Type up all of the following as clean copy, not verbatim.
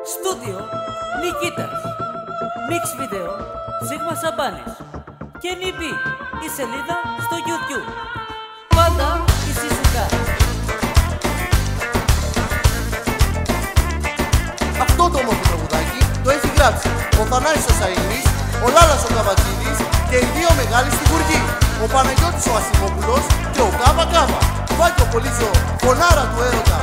Στούντιο Νικήτας, Mix Video, Σίγμα Σαμπάνης και Νιμπή, η σελίδα στο YouTube. Πάντα η Σισουκά. Αυτό το όμορφο τραγουδάκι το έχει γράψει ο Θανάσης ο Σαΐνης, ο Λάλας ο Καβατζίδης και οι δύο μεγάλοι στη Γουργή, ο Παναγιώτης ο Ασημόπουλος και ο Κάβα Κάβα. Βάκιο Πολύζο, φωνάρα του έρωτα.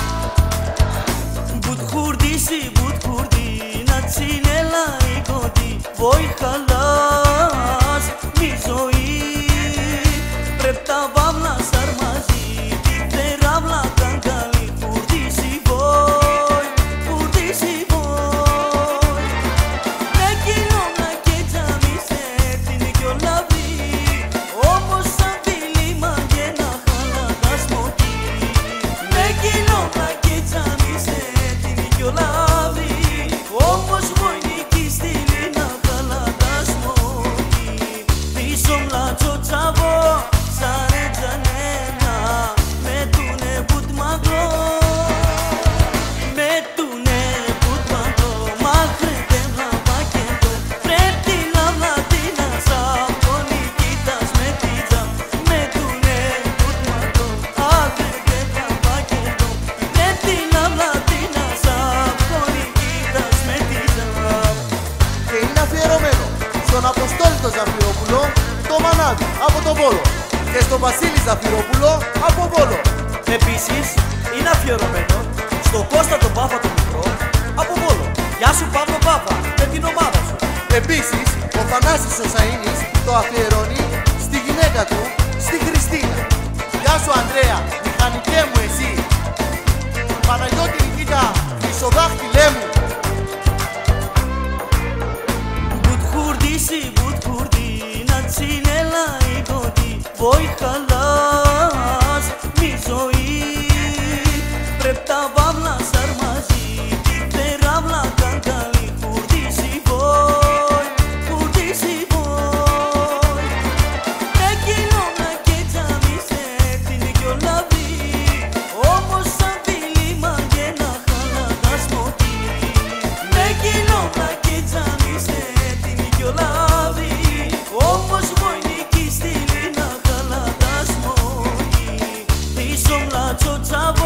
Budhurdisi budhurdi natsinela igodi voi khalas mi zoi prepta vamla sarmazi te ravla kangali kurdisi voi ne kilo na kechami se tin kyo lavi omos savili magena khala dasmoti ne kilo na kechami se Γιολάβη, όμως βοηνική στη λίνα καλατάς μόνη πίσω μλάτσο τσαβό, σαρέ τζανένα με τουνε μπουτμαγκό μάχρετε χαβακέντο πρέπει να βλατίνα σαπονή κοίτας με τίτσα με τουνε μπουτμαγκό άχρετε χαβακέντο πρέπει να βλατίνα στον Αποστόλη το Ζαφυρόπουλο, το Μανάδι από τον Βόλο και στον Βασίλη Ζαφυρόπουλο από Βόλο. Επίσης είναι αφιερωμένο στον Κώστα τον Πάπα τον μικρό από Βόλο. Γεια σου Παύλο Πάπα με την ομάδα σου. Επίσης ο Θανάσης ο Σαΐνης το αφιερώνει στη γυναίκα του, στη Χριστίνα. Γεια σου Ανδρέα, μηχανικέ μου εσύ. Παναγιώτη Νικήτα, χρυσοδάχτυλέ μου. Budhurdi natsinela igodi voi khalas mi zoi prepta vamla sarmazi te ravla kangali kurdisi voi ne kilo na kechami se tin kyo lavi omos savili magena khala dasmoti ne kilo na kechami se Γιολάβη, όμως βοηνική στη λίνα καλατάς μόνη πίσω μλάτσο τσαβό